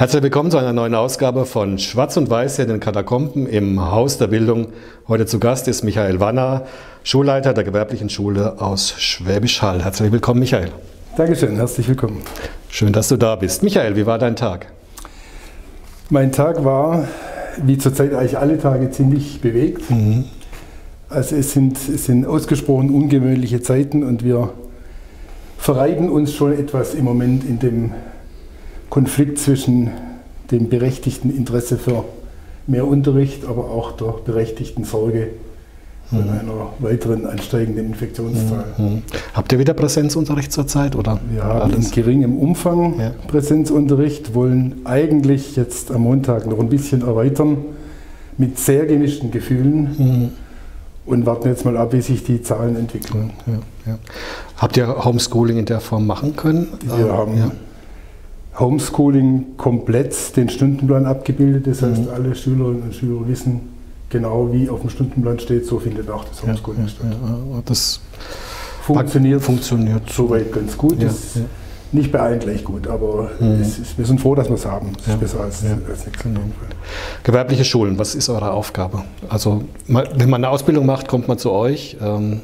Herzlich willkommen zu einer neuen Ausgabe von Schwarz und Weiß hier in den Katakomben im Haus der Bildung. Heute zu Gast ist Michael Wanner, Schulleiter der Gewerblichen Schule aus Schwäbisch Hall. Herzlich willkommen, Michael. Dankeschön, herzlich willkommen. Schön, dass du da bist. Michael, wie war dein Tag? Mein Tag war, wie zurzeit eigentlich alle Tage, ziemlich bewegt. Also es sind ausgesprochen ungewöhnliche Zeiten und wir verreiben uns schon etwas im Moment in dem Konflikt zwischen dem berechtigten Interesse für mehr Unterricht, aber auch der berechtigten Sorge von einer weiteren ansteigenden Infektionszahl. Habt ihr wieder Präsenzunterricht zurzeit? Oder? Wir haben in geringem Umfang Präsenzunterricht, wollen eigentlich jetzt am Montag noch ein bisschen erweitern mit sehr gemischten Gefühlen und warten jetzt mal ab, wie sich die Zahlen entwickeln. Habt ihr Homeschooling in der Form machen können? Wir haben Homeschooling komplett den Stundenplan abgebildet, das heißt, alle Schülerinnen und Schüler wissen genau, wie auf dem Stundenplan steht, so findet auch das Homeschooling statt. Das funktioniert soweit ganz gut. Nicht bei allen gleich gut, aber wir sind froh, dass wir es haben. Das ist besser als nichts. Gewerbliche Schulen, was ist eure Aufgabe? Also, wenn man eine Ausbildung macht, kommt man zu euch.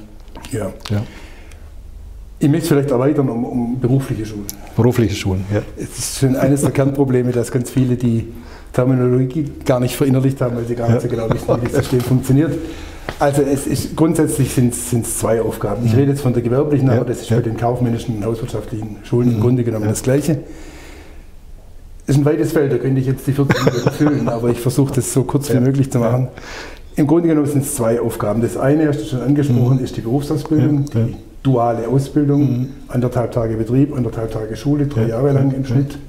Ich möchte es vielleicht erweitern um berufliche Schulen. Berufliche Schulen, ja. Es ist schon eines der Kernprobleme, dass ganz viele die Terminologie gar nicht verinnerlicht haben, weil sie gar nicht so genau wissen, wie das System funktioniert. Also grundsätzlich sind es zwei Aufgaben. Ich rede jetzt von der gewerblichen, aber das ist bei den kaufmännischen und hauswirtschaftlichen Schulen im Grunde genommen das Gleiche. Es ist ein weites Feld, da könnte ich jetzt die 40 Minuten füllen, aber ich versuche das so kurz wie möglich zu machen. Im Grunde genommen sind es zwei Aufgaben. Das eine, hast du schon angesprochen, ist die Berufsausbildung, die duale Ausbildung, 1,5 Tage Betrieb, 1,5 Tage Schule, 3 Jahre lang im Schnitt.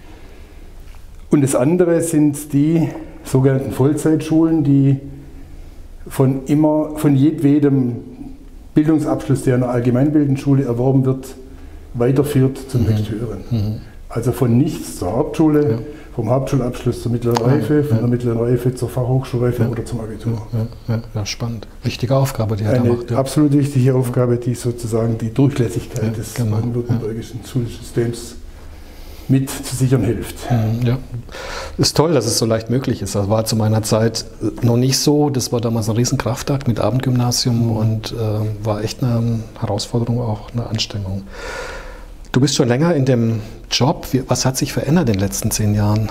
Und das andere sind die sogenannten Vollzeitschulen, die von jedwedem Bildungsabschluss, der in einer allgemeinbildenden Schule erworben wird, weiterführt zum nächsthöheren. Also von nichts zur Hauptschule, vom Hauptschulabschluss zur mittleren Reife, von der mittleren Reife zur Fachhochschulreife oder zum Abitur. Ja, spannend. Wichtige Aufgabe, die er da macht. Eine absolut wichtige Aufgabe, die sozusagen die Durchlässigkeit des baden-württembergischen Schulsystems mit zu sichern hilft. Ja, ist toll, dass es so leicht möglich ist. Das war zu meiner Zeit noch nicht so. Das war damals ein Riesenkraftakt mit Abendgymnasium und war echt eine Herausforderung, auch eine Anstrengung. Du bist schon länger in dem Job. Was hat sich verändert in den letzten 10 Jahren?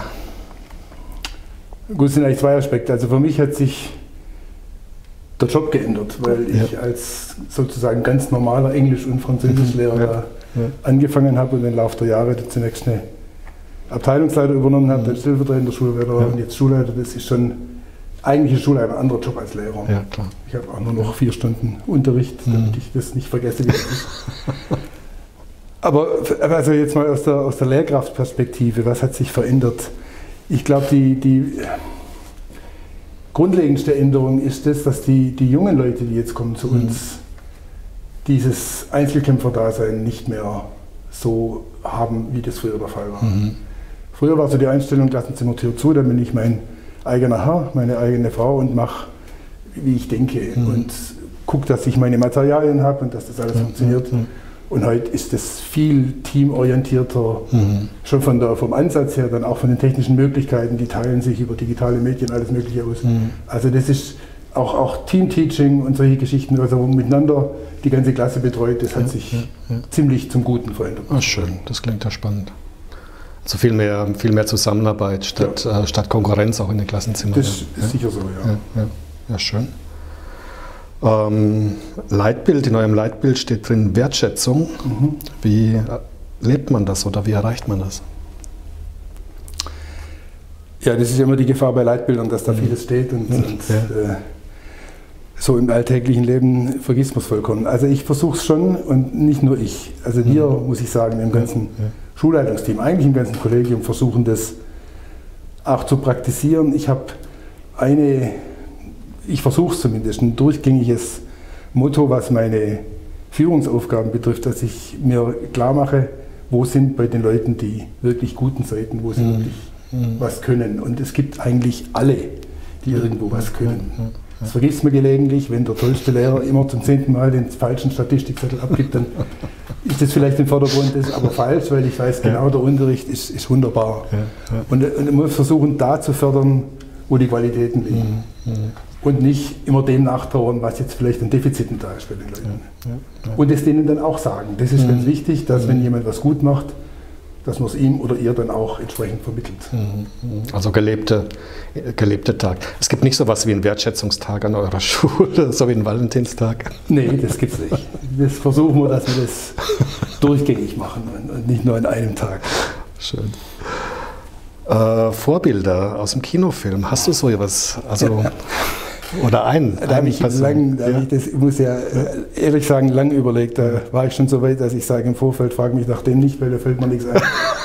Gut, es sind eigentlich zwei Aspekte. Also für mich hat sich der Job geändert, weil ich als sozusagen ganz normaler Englisch- und Französischlehrer angefangen habe und im Laufe der Jahre zunächst eine Abteilungsleiter übernommen habe, dann stellvertretender Schulleiter und jetzt Schulleiter. Das ist schon eigentlich ein Schulleiter, ein anderer Job als Lehrer. Ja, klar. Ich habe auch nur noch 4 Stunden Unterricht, damit ich das nicht vergesse, wie das ist. Aber also jetzt mal aus der Lehrkraftperspektive, was hat sich verändert? Ich glaube, die grundlegendste Änderung ist das, dass die jungen Leute, die jetzt kommen zu uns, dieses Einzelkämpfer-Dasein nicht mehr so haben, wie das früher der Fall war. Früher war so die Einstellung, Klassenzimmertür zu, dann bin ich mein eigener Herr, meine eigene Frau und mache, wie ich denke und gucke, dass ich meine Materialien habe und dass das alles funktioniert. Und heute ist es viel teamorientierter, schon vom Ansatz her, dann auch von den technischen Möglichkeiten, die teilen sich über digitale Medien alles Mögliche aus. Also das ist auch Team-Teaching und solche Geschichten, also miteinander die ganze Klasse betreut, das hat sich ziemlich zum Guten verändert. Ah, schön, das klingt ja spannend. Also viel mehr Zusammenarbeit statt Konkurrenz auch in den Klassenzimmern. Das ist sicher so, ja, schön. Leitbild, in eurem Leitbild steht drin Wertschätzung. Wie lebt man das oder wie erreicht man das? Ja, das ist immer die Gefahr bei Leitbildern, dass da vieles steht und so im alltäglichen Leben vergisst man es vollkommen. Also ich versuche es schon und nicht nur ich. Also wir, muss ich sagen, im ganzen Schulleitungsteam, eigentlich im ganzen Kollegium versuchen das auch zu praktizieren. Ich versuche es zumindest, ein durchgängiges Motto, was meine Führungsaufgaben betrifft, dass ich mir klar mache, wo sind bei den Leuten die wirklich guten Seiten, wo sie wirklich was können. Und es gibt eigentlich alle, die irgendwo was können. Das vergisst man gelegentlich, wenn der tollste Lehrer immer zum 10. Mal den falschen Statistikzettel abgibt, dann ist das vielleicht im Vordergrund, das ist aber falsch, weil ich weiß genau, der Unterricht ist wunderbar. Und man muss versuchen, da zu fördern, wo die Qualitäten liegen. Und nicht immer dem nachtrauern, was jetzt vielleicht an Defiziten da ist bei den Leuten. Und es denen dann auch sagen. Das ist ganz wichtig, dass wenn jemand was gut macht, dass man es ihm oder ihr dann auch entsprechend vermittelt. Also gelebte Tag. Es gibt nicht so etwas wie einen Wertschätzungstag an eurer Schule, so wie einen Valentinstag. Nee, das gibt es nicht. Das versuchen wir, dass wir das durchgängig machen und nicht nur an einem Tag. Schön. Vorbilder aus dem Kinofilm, hast du so etwas? Also, oder einen? Ich muss ja ehrlich sagen, lang überlegt. Da war ich schon so weit, dass ich sage im Vorfeld, frage mich nach dem nicht, weil da fällt mir nichts ein.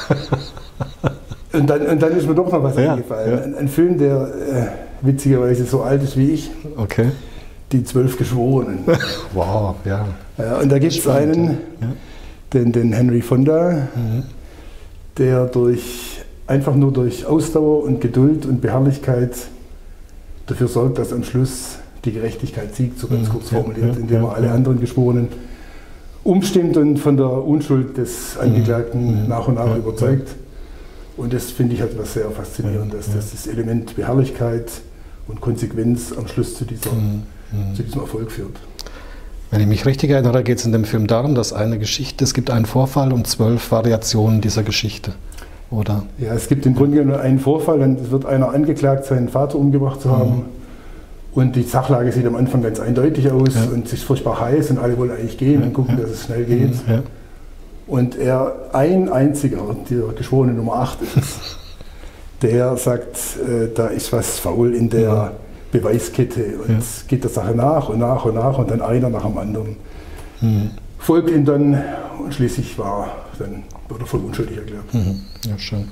und dann ist mir doch noch was eingefallen. Ein Film, der witzigerweise so alt ist wie ich. Okay. Die 12 Geschworenen. Wow, ja. Und da gibt es einen, den Henry Fonda, der einfach nur durch Ausdauer und Geduld und Beharrlichkeit dafür sorgt, dass am Schluss die Gerechtigkeit siegt, so ganz kurz formuliert, indem er alle anderen Geschworenen umstimmt und von der Unschuld des Angeklagten nach und nach überzeugt. Und das finde ich halt was sehr Faszinierendes, dass das Element Beharrlichkeit und Konsequenz am Schluss zu diesem Erfolg führt. Wenn ich mich richtig erinnere, geht es in dem Film darum, dass es gibt einen Vorfall und 12 Variationen dieser Geschichte. Oder? Ja, es gibt im Grunde nur einen Vorfall, dann wird einer angeklagt, seinen Vater umgebracht zu haben. Und die Sachlage sieht am Anfang ganz eindeutig aus und es ist furchtbar heiß und alle wollen eigentlich gehen und gucken, dass es schnell geht. Und ein einziger, der Geschworene Nummer 8 ist es, der sagt, da ist was faul in der Beweiskette und geht der Sache nach und nach und nach und dann einer nach dem anderen. Folgt ihm dann und schließlich wurde er voll unschuldig erklärt. Ja, schön.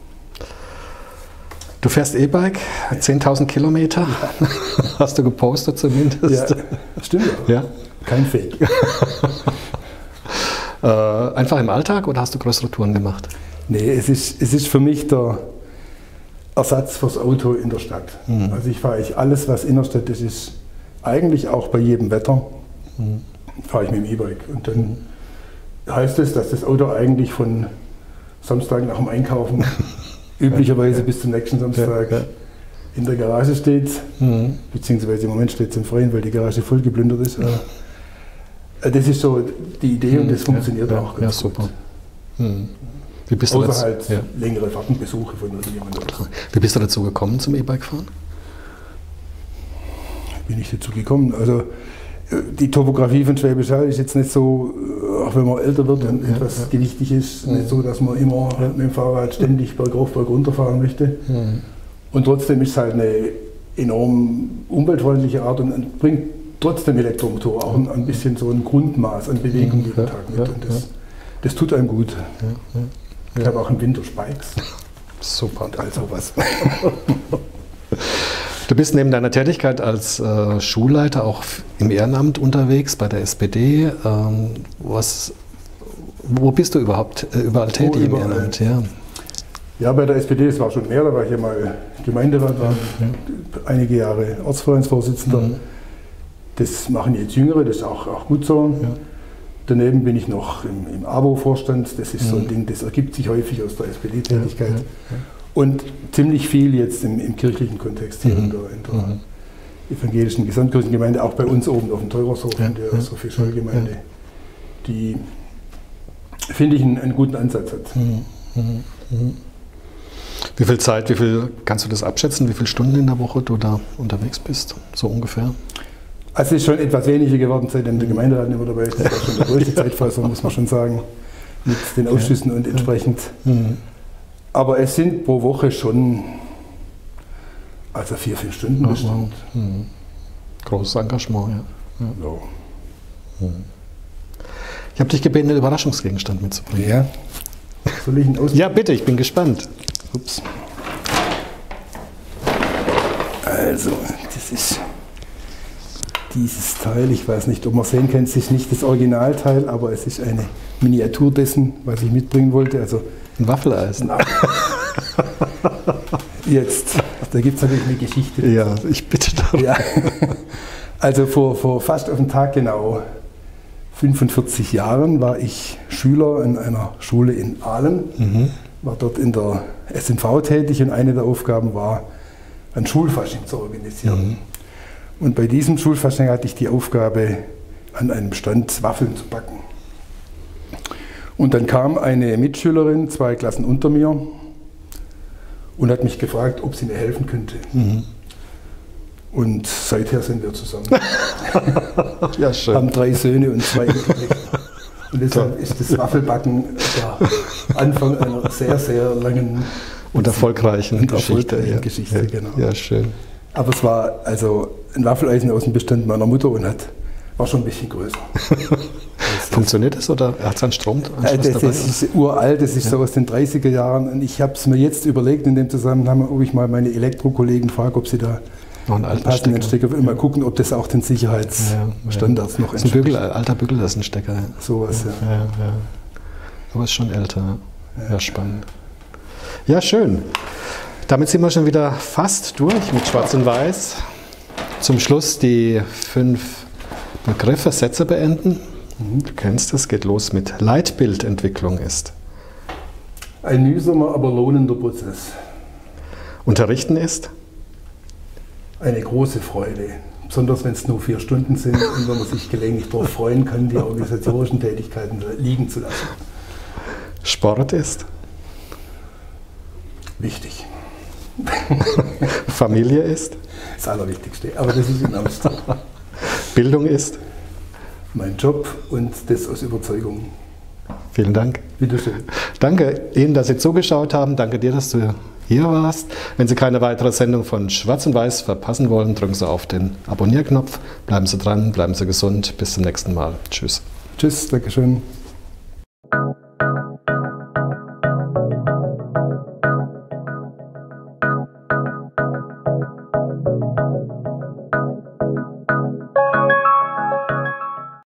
Du fährst E-Bike, 10.000 Kilometer, hast du gepostet zumindest. Ja, stimmt. Ja. Kein Fake. Einfach im Alltag oder hast du größere Touren gemacht? Nee, es ist für mich der Ersatz fürs Auto in der Stadt. Also ich fahre alles, was innerstädtisch ist, eigentlich auch bei jedem Wetter, fahre ich mit dem E-Bike. Und dann heißt es, dass das Auto eigentlich von Samstag nach dem Einkaufen üblicherweise bis zum nächsten Samstag in der Garage steht, beziehungsweise im Moment steht es im Freien, weil die Garage voll geplündert ist. Das ist so die Idee und das funktioniert auch ganz super. Gut. Wie bist du Außer halt längere Fahrtenbesuche von irgendjemandem. Wie bist du dazu gekommen zum E-Bike-Fahren? Bin ich dazu gekommen? Also die Topografie von Schwäbisch Hall ist jetzt nicht so, auch wenn man älter wird und etwas gewichtig ist, nicht so, dass man immer mit dem Fahrrad ständig bergauf, bergunter fahren möchte. Und trotzdem ist es halt eine enorm umweltfreundliche Art und bringt trotzdem Elektromotor auch ein bisschen so ein Grundmaß an Bewegung jeden Tag mit. Und das tut einem gut. Ich habe auch im Winter Spikes. Super. Und all sowas. Du bist neben deiner Tätigkeit als Schulleiter auch im Ehrenamt unterwegs bei der SPD. Wo bist du überall tätig im Ehrenamt? Ja, bei der SPD, das war schon mehr, da war ich ja mal Gemeinderat, war einige Jahre Ortsvereinsvorsitzender. Das machen jetzt Jüngere, das ist auch gut so. Daneben bin ich noch im AWO-Vorstand, das ist so ein Ding, das ergibt sich häufig aus der SPD-Tätigkeit. Und ziemlich viel jetzt im kirchlichen Kontext hier in der evangelischen Gesamtkirchengemeinde, auch bei uns oben auf dem Teurershof in der Sophie-Scholl-Gemeinde, die, finde ich, einen guten Ansatz hat. Wie viel Zeit, kannst du das abschätzen, wie viele Stunden in der Woche du da unterwegs bist, so ungefähr? Also es ist schon etwas weniger geworden, seitdem der Gemeinderat nicht mehr dabei ist. Das war schon der größte Zeitfresser, muss man schon sagen, mit den Ausschüssen und entsprechend. Aber es sind pro Woche schon 4-5 Stunden bestimmt. Großes Engagement, Ich habe dich gebeten, einen Überraschungsgegenstand mitzubringen. Ja. Soll ich ihn ausprobieren? Ja, bitte, ich bin gespannt. Ups. Also, das ist dieses Teil. Ich weiß nicht, ob man sehen kann, es ist nicht das Originalteil, aber es ist eine Miniatur dessen, was ich mitbringen wollte. Also ein Waffeleisen. Jetzt Da gibt es natürlich eine Geschichte. Ja, ich bitte darum. Ja. Also vor fast auf den Tag genau 45 Jahren war ich Schüler in einer Schule in Aalen, war dort in der SNV tätig und eine der Aufgaben war, ein Schulfasching zu organisieren. Und bei diesem Schulfasching hatte ich die Aufgabe, an einem Stand Waffeln zu backen. Und dann kam eine Mitschülerin, 2 Klassen unter mir, und hat mich gefragt, ob sie mir helfen könnte. Und seither sind wir zusammen. Ja, schön. Haben 3 Söhne und 2 Enkelkinder. Und deshalb ist das Waffelbacken der Anfang einer sehr, sehr langen und erfolgreichen Geschichte. Geschichte, genau. Ja, schön. Aber es war also ein Waffeleisen aus dem Bestand meiner Mutter und war schon ein bisschen größer. Funktioniert das oder hat es einen Stromanschluss dabei? Das ist uralt, das ist so aus den 30er Jahren. Und ich habe es mir jetzt überlegt in dem Zusammenhang, ob ich mal meine Elektrokollegen frage, ob sie da noch einen alten Stecker mal gucken, ob das auch den Sicherheitsstandards noch entspricht. Ein alter Bügellassenstecker. Sowas, ja. Aber ist schon älter. Ja, spannend. Ja, schön. Damit sind wir schon wieder fast durch mit Schwarz und Weiß. Zum Schluss die 5 Begriffe, Sätze beenden. Du kennst es, geht los mit Leitbildentwicklung ist. Ein mühsamer, aber lohnender Prozess. Unterrichten ist? Eine große Freude, besonders wenn es nur 4 Stunden sind und wenn man sich gelegentlich darauf freuen kann, die organisatorischen Tätigkeiten liegen zu lassen. Sport ist? Wichtig. Familie ist? Das Allerwichtigste, aber das ist in Ernst. Bildung ist? Mein Job und das aus Überzeugung. Vielen Dank. Bitte schön. Danke Ihnen, dass Sie zugeschaut haben. Danke dir, dass du hier warst. Wenn Sie keine weitere Sendung von Schwarz und Weiß verpassen wollen, drücken Sie auf den Abonnierknopf. Bleiben Sie dran, bleiben Sie gesund. Bis zum nächsten Mal. Tschüss. Tschüss, Dankeschön.